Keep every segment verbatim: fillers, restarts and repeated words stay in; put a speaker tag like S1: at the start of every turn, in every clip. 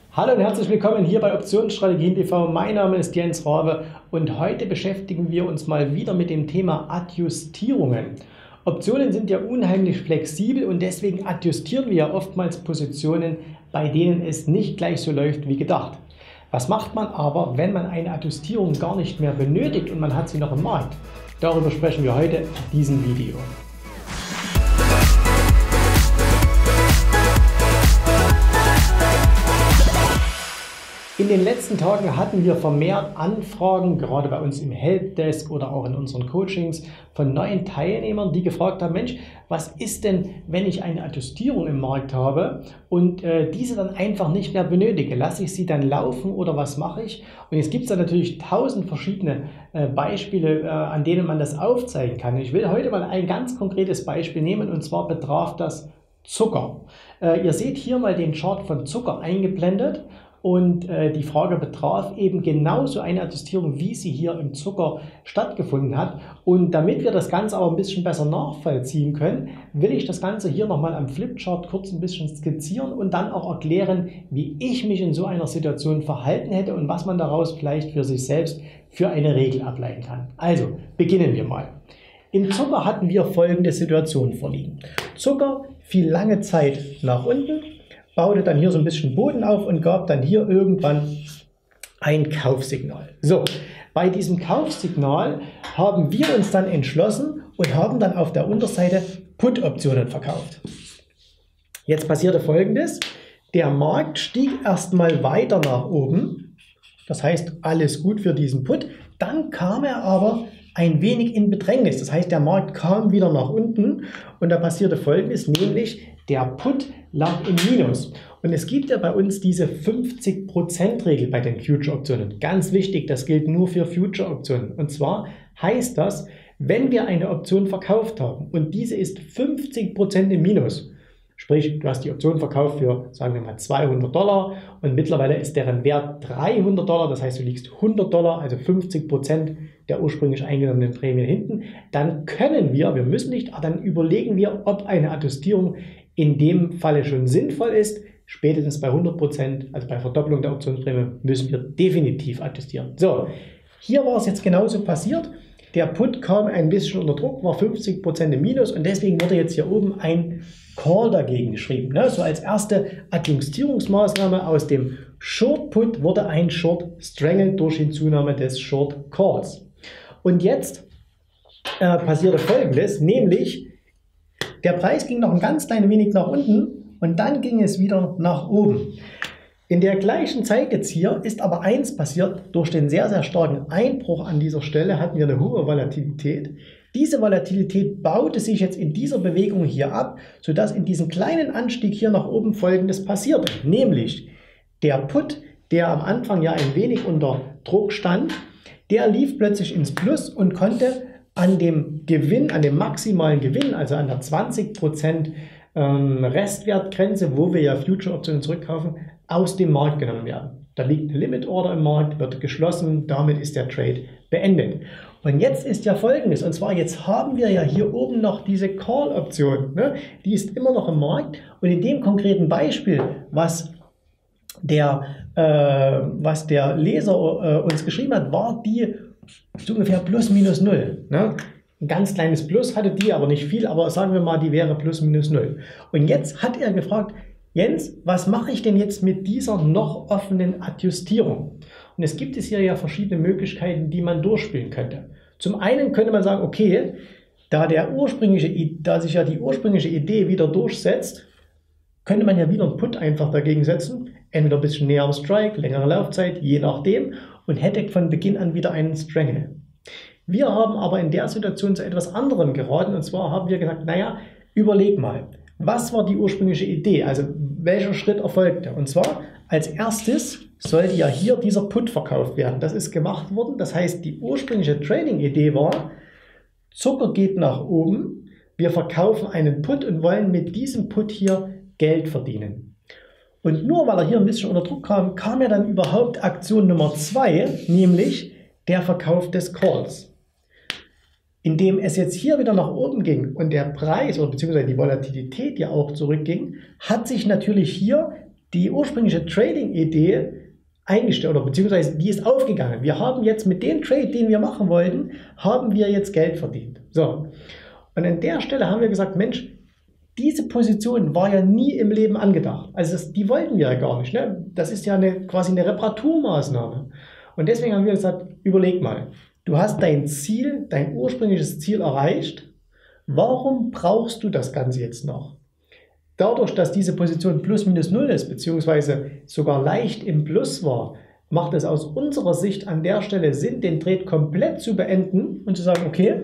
S1: Hallo und herzlich willkommen hier bei Optionsstrategien T V. Mein Name ist Jens Rabe und heute beschäftigen wir uns mal wieder mit dem Thema Adjustierungen. Optionen sind ja unheimlich flexibel und deswegen adjustieren wir ja oftmals Positionen, bei denen es nicht gleich so läuft wie gedacht. Was macht man aber, wenn man eine Adjustierung gar nicht mehr benötigt und man hat sie noch im Markt? Darüber sprechen wir heute in diesem Video. In den letzten Tagen hatten wir vermehrt Anfragen, gerade bei uns im Helpdesk oder auch in unseren Coachings, von neuen Teilnehmern, die gefragt haben, Mensch, was ist denn, wenn ich eine Adjustierung im Markt habe und äh, diese dann einfach nicht mehr benötige? Lasse ich sie dann laufen oder was mache ich? Und jetzt gibt es da natürlich tausend verschiedene äh, Beispiele, äh, an denen man das aufzeigen kann. Ich will heute mal ein ganz konkretes Beispiel nehmen und zwar betraf das Zucker. Äh, ihr seht hier mal den Chart von Zucker eingeblendet. Und äh, die Frage betraf eben genauso eine Adjustierung, wie sie hier im Zucker stattgefunden hat. Und damit wir das Ganze aber ein bisschen besser nachvollziehen können, will ich das Ganze hier nochmal am Flipchart kurz ein bisschen skizzieren und dann auch erklären, wie ich mich in so einer Situation verhalten hätte und was man daraus vielleicht für sich selbst für eine Regel ableiten kann. Also, beginnen wir mal. Im Zucker hatten wir folgende Situation vorliegen. Zucker fiel lange Zeit nach unten, baute dann hier so ein bisschen Boden auf und gab dann hier irgendwann ein Kaufsignal. So, bei diesem Kaufsignal haben wir uns dann entschlossen und haben dann auf der Unterseite Put-Optionen verkauft. Jetzt passierte Folgendes: Der Markt stieg erstmal weiter nach oben, das heißt alles gut für diesen Put, dann kam er aber ein wenig in Bedrängnis, das heißt der Markt kam wieder nach unten und da passierte Folgendes, nämlich der Put lag im Minus. Und es gibt ja bei uns diese fünfzig Prozent Regel bei den Future-Optionen. Ganz wichtig, das gilt nur für Future-Optionen. Und zwar heißt das, wenn wir eine Option verkauft haben und diese ist fünfzig Prozent im Minus, sprich, du hast die Option verkauft für, sagen wir mal, zweihundert Dollar und mittlerweile ist deren Wert dreihundert Dollar, das heißt, du liegst hundert Dollar, also fünfzig Prozent der ursprünglich eingenommenen Prämie hinten, dann können wir, wir müssen nicht, dann überlegen wir, ob eine Adjustierung in dem Falle schon sinnvoll ist. Spätestens bei hundert Prozent, also bei Verdopplung der Optionsprämie, müssen wir definitiv adjustieren. So, hier war es jetzt genauso passiert. Der Put kam ein bisschen unter Druck, war fünfzig Prozent im Minus und deswegen wurde jetzt hier oben ein Call dagegen geschrieben. Ne? So als erste Adjustierungsmaßnahme aus dem Short Put wurde ein Short Strangle durch Hinzunahme des Short Calls. Und jetzt äh, passierte Folgendes, nämlich der Preis ging noch ein ganz klein wenig nach unten und dann ging es wieder nach oben. In der gleichen Zeit jetzt hier ist aber eins passiert: Durch den sehr, sehr starken Einbruch an dieser Stelle hatten wir eine hohe Volatilität. Diese Volatilität baute sich jetzt in dieser Bewegung hier ab, sodass in diesem kleinen Anstieg hier nach oben Folgendes passierte. Nämlich der Put, der am Anfang ja ein wenig unter Druck stand, der lief plötzlich ins Plus und konnte an dem Gewinn, an dem maximalen Gewinn, also an der zwanzig Prozent ähm, Restwertgrenze, wo wir ja Future-Optionen zurückkaufen, aus dem Markt genommen werden. Da liegt eine Limit-Order im Markt, wird geschlossen, damit ist der Trade beendet. Und jetzt ist ja Folgendes, und zwar jetzt haben wir ja hier oben noch diese Call-Option, ne? Die ist immer noch im Markt und in dem konkreten Beispiel, was der, äh, was der Leser äh, uns geschrieben hat, war die so ungefähr plus minus null. Ne? Ein ganz kleines Plus hatte die, aber nicht viel, aber sagen wir mal, die wäre plus minus null. Und jetzt hat er gefragt, Jens, was mache ich denn jetzt mit dieser noch offenen Adjustierung? Und es gibt es hier ja verschiedene Möglichkeiten, die man durchspielen könnte. Zum einen könnte man sagen, okay, da, der ursprüngliche, da sich ja die ursprüngliche Idee wieder durchsetzt, könnte man ja wieder einen Put einfach dagegen setzen, entweder ein bisschen näher am Strike, längere Laufzeit, je nachdem, und hätte von Beginn an wieder einen Strangle. Wir haben aber in der Situation zu etwas anderem geraten, und zwar haben wir gesagt, naja, überleg mal, was war die ursprüngliche Idee, also welcher Schritt erfolgte? Und zwar als erstes sollte ja hier dieser Put verkauft werden. Das ist gemacht worden, das heißt, die ursprüngliche Trading-Idee war, Zucker geht nach oben, wir verkaufen einen Put und wollen mit diesem Put hier Geld verdienen. Und nur weil er hier ein bisschen unter Druck kam, kam ja dann überhaupt Aktion Nummer zwei, nämlich der Verkauf des Calls. Indem es jetzt hier wieder nach oben ging und der Preis oder beziehungsweise die Volatilität ja auch zurückging, hat sich natürlich hier die ursprüngliche Trading-Idee eingestellt oder beziehungsweise die ist aufgegangen. Wir haben jetzt mit dem Trade, den wir machen wollten, haben wir jetzt Geld verdient. So. Und an der Stelle haben wir gesagt, Mensch, diese Position war ja nie im Leben angedacht. Also das, die wollten wir ja gar nicht. Ne? Das ist ja eine, quasi eine Reparaturmaßnahme. Und deswegen haben wir gesagt, überleg mal, du hast dein Ziel, dein ursprüngliches Ziel erreicht. Warum brauchst du das Ganze jetzt noch? Dadurch, dass diese Position plus minus null ist, beziehungsweise sogar leicht im Plus war, macht es aus unserer Sicht an der Stelle Sinn, den Trade komplett zu beenden und zu sagen, okay,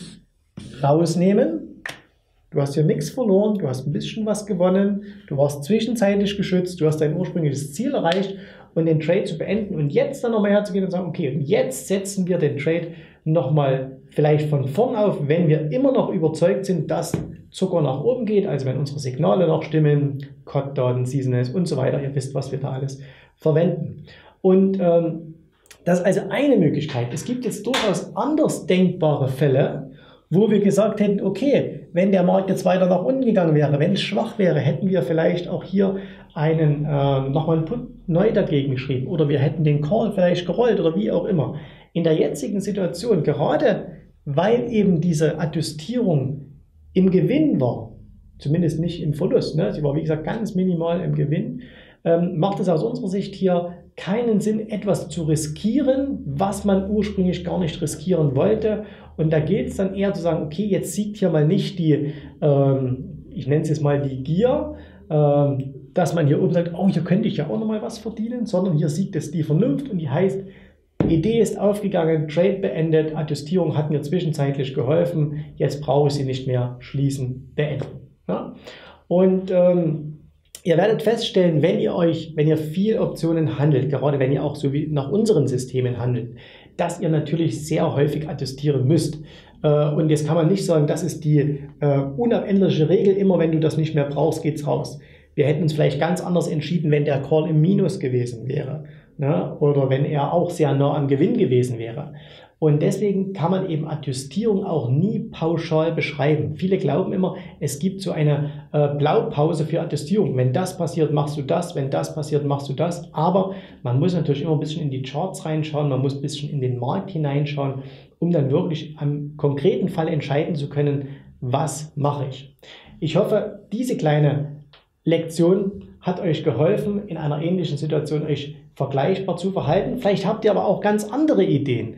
S1: rausnehmen, du hast hier nichts verloren, du hast ein bisschen was gewonnen, du warst zwischenzeitlich geschützt, du hast dein ursprüngliches Ziel erreicht und den Trade zu beenden und jetzt dann nochmal herzugehen und sagen, okay, und jetzt setzen wir den Trade nochmal vielleicht von vorn auf, wenn wir immer noch überzeugt sind, dass Zucker nach oben geht, also wenn unsere Signale noch stimmen, Cut-Daten, Seasonals und so weiter, ihr wisst, was wir da alles verwenden. Und ähm, das ist also eine Möglichkeit. Es gibt jetzt durchaus anders denkbare Fälle, wo wir gesagt hätten, okay, wenn der Markt jetzt weiter nach unten gegangen wäre, wenn es schwach wäre, hätten wir vielleicht auch hier einen äh, nochmal einen Put neu dagegen geschrieben oder wir hätten den Call vielleicht gerollt oder wie auch immer. In der jetzigen Situation, gerade weil eben diese Adjustierung im Gewinn war, zumindest nicht im Verlust, ne? Sie war wie gesagt ganz minimal im Gewinn, ähm, macht es aus unserer Sicht hier keinen Sinn, etwas zu riskieren, was man ursprünglich gar nicht riskieren wollte. Und da gilt es dann eher zu sagen, okay, jetzt siegt hier mal nicht die, ähm, ich nenne es jetzt mal die Gier, ähm, dass man hier oben sagt, oh, hier könnte ich ja auch nochmal was verdienen, sondern hier siegt es die Vernunft und die heißt, Idee ist aufgegangen, Trade beendet, Adjustierung hat mir zwischenzeitlich geholfen, jetzt brauche ich sie nicht mehr, schließen, beenden. Ja? Und ähm, ihr werdet feststellen, wenn ihr euch, wenn ihr viel Optionen handelt, gerade wenn ihr auch so wie nach unseren Systemen handelt, dass ihr natürlich sehr häufig adjustieren müsst. Äh, und jetzt kann man nicht sagen, das ist die äh, unabänderliche Regel, immer wenn du das nicht mehr brauchst, geht's raus. Wir hätten uns vielleicht ganz anders entschieden, wenn der Call im Minus gewesen wäre, ne? Oder wenn er auch sehr nah am Gewinn gewesen wäre. Und deswegen kann man eben Adjustierung auch nie pauschal beschreiben. Viele glauben immer, es gibt so eine äh, Blaupause für Adjustierung. Wenn das passiert, machst du das. Wenn das passiert, machst du das. Aber man muss natürlich immer ein bisschen in die Charts reinschauen. Man muss ein bisschen in den Markt hineinschauen, um dann wirklich am konkreten Fall entscheiden zu können, was mache ich. Ich hoffe, diese kleine Lektion hat euch geholfen, in einer ähnlichen Situation euch vergleichbar zu verhalten. Vielleicht habt ihr aber auch ganz andere Ideen.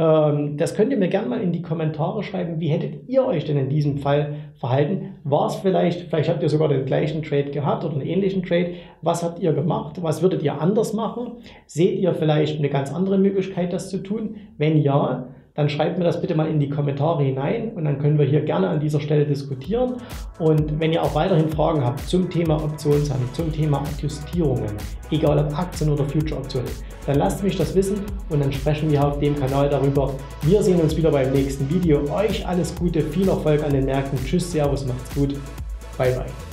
S1: Das könnt ihr mir gerne mal in die Kommentare schreiben. Wie hättet ihr euch denn in diesem Fall verhalten? War es vielleicht, vielleicht habt ihr sogar den gleichen Trade gehabt oder einen ähnlichen Trade. Was habt ihr gemacht? Was würdet ihr anders machen? Seht ihr vielleicht eine ganz andere Möglichkeit, das zu tun? Wenn ja, dann schreibt mir das bitte mal in die Kommentare hinein und dann können wir hier gerne an dieser Stelle diskutieren. Und wenn ihr auch weiterhin Fragen habt zum Thema Optionshandel, zum Thema Adjustierungen, egal ob Aktien oder Future-Optionen, dann lasst mich das wissen und dann sprechen wir auf dem Kanal darüber. Wir sehen uns wieder beim nächsten Video. Euch alles Gute, viel Erfolg an den Märkten. Tschüss, Servus, macht's gut. Bye, bye.